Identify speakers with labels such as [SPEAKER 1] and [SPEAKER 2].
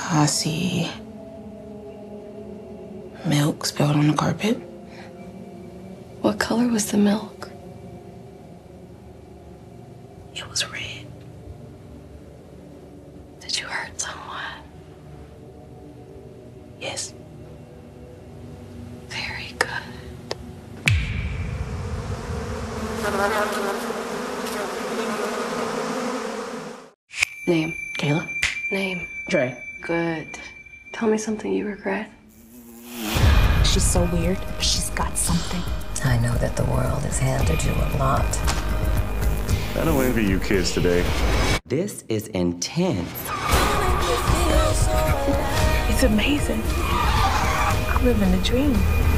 [SPEAKER 1] I see milk spilled on the carpet.
[SPEAKER 2] What color was the milk?
[SPEAKER 1] It was red.
[SPEAKER 2] Did you hurt someone?
[SPEAKER 1] Yes.
[SPEAKER 2] Very good. Name.
[SPEAKER 1] Kayla?
[SPEAKER 2] Name.
[SPEAKER 1] Dre.
[SPEAKER 2] Good. Tell me something you regret.
[SPEAKER 3] She's so weird, but she's got something.
[SPEAKER 4] I know that the world has handed you a lot.
[SPEAKER 5] I don't envy you kids today.
[SPEAKER 6] This is intense.
[SPEAKER 3] It's amazing. I'm living a dream.